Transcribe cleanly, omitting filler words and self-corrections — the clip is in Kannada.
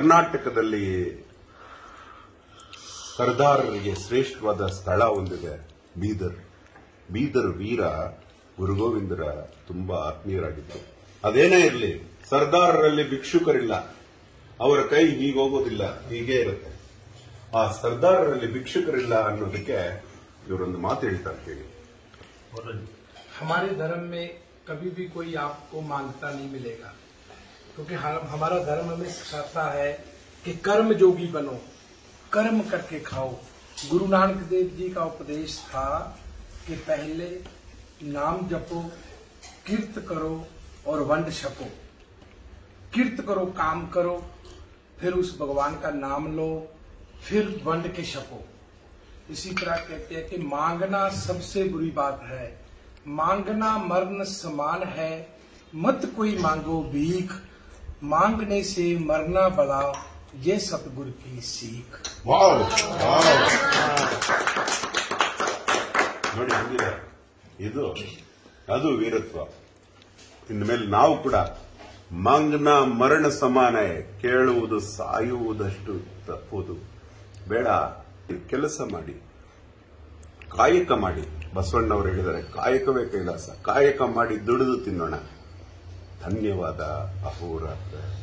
ಕರ್ನಾಟಕದಲ್ಲಿ ಸರ್ದಾರರಿಗೆ ಶ್ರೇಷ್ಠವಾದ ಸ್ಥಳ ಒಂದಿದೆ, ಬೀದರ್. ಬೀದರ್ ವೀರ ಗುರುಗೋವಿಂದರ ತುಂಬಾ ಆತ್ಮೀಯರಾಗಿದ್ದರು. ಅದೇನೇ ಇರಲಿ, ಸರ್ದಾರರಲ್ಲಿ ಭಿಕ್ಷುಕರಿಲ್ಲ, ಅವರ ಕೈ ಹೀಗೋಗೋದಿಲ್ಲ, ಹೀಗೆ ಇರುತ್ತೆ. ಆ ಸರ್ದಾರರಲ್ಲಿ ಭಿಕ್ಷುಕರಿಲ್ಲ ಅನ್ನೋದಕ್ಕೆ ಇವರೊಂದು ಮಾತು ಹೇಳ್ತಾರೆ, ಕೇಳಿ. हमारे धर्म में कभी भी कोई आपको मान्यता नहीं मिलेगा, क्योंकि हमारा धर्म हमें सिखाता है कि कर्म जोगी बनो, कर्म करके खाओ। गुरु नानक देव जी का उपदेश था कि पहले नाम जपो, कीर्त करो और वंड छपो। कीर्त करो, काम करो, फिर उस भगवान का नाम लो, फिर वंड के छपो। इसी तरह कहते हैं कि मांगना सबसे बुरी बात है, मांगना मरण समान है, मत कोई मांगो भीख, मांगने से मरना बड़ा, ये सतगुरु की सीख। ವಾವ್ ನೋಡಿ, ಹಂಗಿದೆ ಇದು, ಅದು ವೀರತ್ವ. ಇನ್ಮೇಲೆ ನಾವು ಕೂಡ ಮಂಗನ ಮರಣ ಸಮಾನ, ಕೇಳುವುದು ಸಾಯುವುದಷ್ಟು ತಪ್ಪುವುದು ಬೇಡ. ಕೆಲಸ ಮಾಡಿ, ಕಾಯಕ ಮಾಡಿ. ಬಸವಣ್ಣವರು ಹೇಳಿದ್ದಾರೆ, ಕಾಯಕವೇ ಕೈಲಾಸ. ಕಾಯಕ ಮಾಡಿ ದುಡಿದು ತಿನ್ನೋಣ. ಧನ್ಯವಾದ. ಅಹೋರಾತ್ರ.